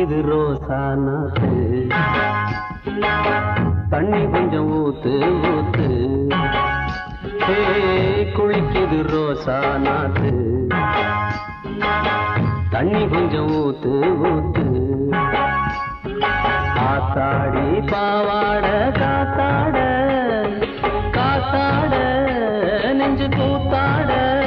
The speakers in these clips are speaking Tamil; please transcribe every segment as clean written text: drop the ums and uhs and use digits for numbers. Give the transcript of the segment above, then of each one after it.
குளிக்குது ரோசா நாத்து, தண்ணி கொஞ்சம் ஊத்து ஊத்து. குளிக்குது ரோசா நாத்து, தண்ணி கொஞ்சம் ஊத்து ஊத்து. காத்தாடி பாவாட காத்தாட காத்தாட நெஞ்சு கூத்தாட.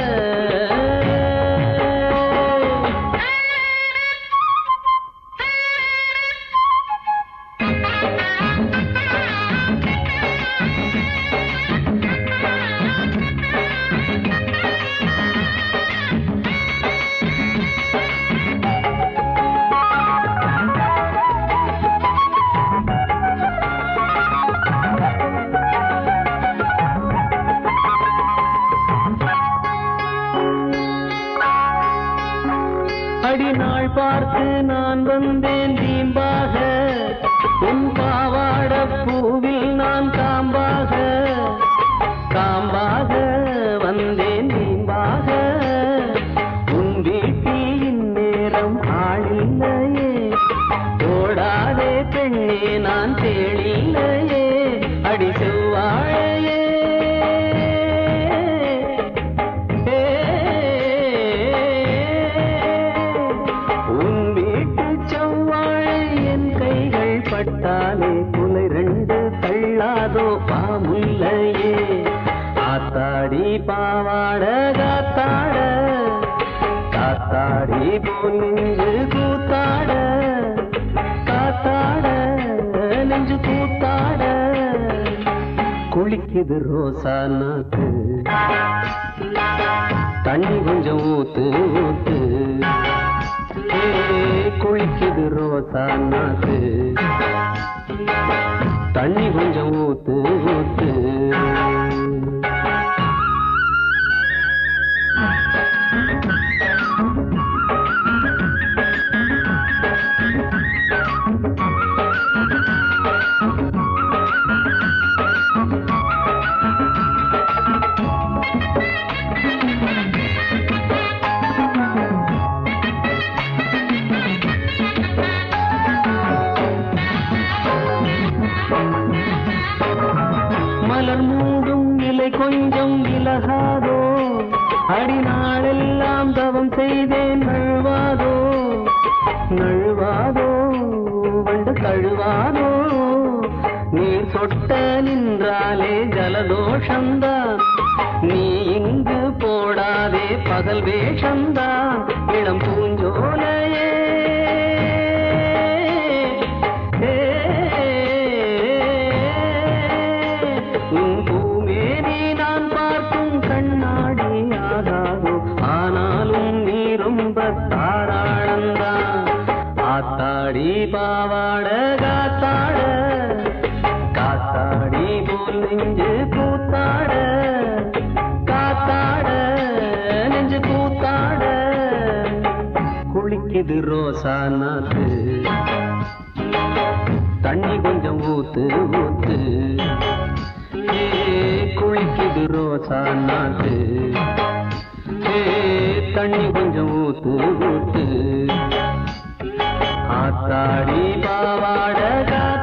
அடிநாள் பார்த்து நான் வந்தேன் தீம்பாக, உன் பாவாட பூவில் நான் காம்பாக காம்பாக வந்தேன் தீம்பாக. உன் வீட்டில் இந்நேரம் ஆளில்லையே, ஓடாதே பெண்ணே நான் தேளில்லையே. அடி செவ்வாழையே பட்டாலே குலை ரெண்டு தள்ளாதோ பாமுல்லையே. ஆத்தாடி பாவாட காத்தாட காத்தாடி போல் நெஞ்சு கூத்தாட காத்தாட நெஞ்சு கூத்தாட. குளிக்குது ரோசா நாத்து, தண்ணி கொஞ்சம் ஊத்து ஊத்து. குளிக்குது ரோசா நாத்து, தண்ணி கொஞ்சம் ஊத்து ஊத்து. மலர் மூடும் இலை கொஞ்சம் விலகாதோ, அடிநாளெல்லாம் தவம் செய்தேன் நழுவாதோ நழுவாதோ வண்டு தழுவாதோ. நீர் சொட்ட நின்றாலே ஜலதோஷந்தான், நீ இங்கு போடாதே பகல் வேஷந்தான். இளம் பூஞ்சோலையே பூமேனி நான் பார்க்கும் கண்ணாடி ஆகாதோ, ஆனாலும் நீ ரொம்ப தாராளந்தான். ஆத்தாடி பாவாட காத்தாட காத்தாடி போல் நெஞ்சு கூத்தாட காத்தாட நெஞ்சு கூத்தாட. குளிக்குது ரோசா நாத்து, தண்ணி கொஞ்சம் ஊத்து ஊத்து. குளிக்குது ரோசா நாத்து, தண்ணி கொஞ்சம் ஊத்து ஊத்து. ஆத்தாடி பாவாட